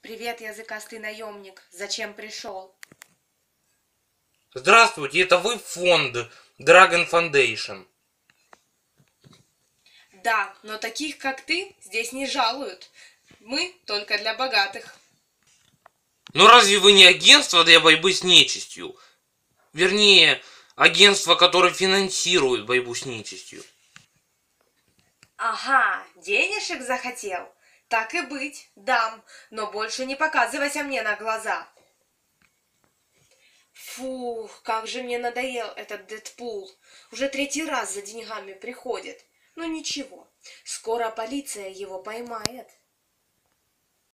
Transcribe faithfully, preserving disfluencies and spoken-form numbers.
Привет, языкастый наемник. Зачем пришел? Здравствуйте, это вы фонд Dragon Foundation? Да, но таких, как ты, здесь не жалуют. Мы только для богатых. Но разве вы не агентство для борьбы с нечистью? Вернее, агентство, которое финансирует борьбу с нечистью. Ага, денежек захотел? Так и быть, дам, но больше не показывайся мне на глаза. Фух, как же мне надоел этот Дэдпул. Уже третий раз за деньгами приходит. Ну ничего, скоро полиция его поймает.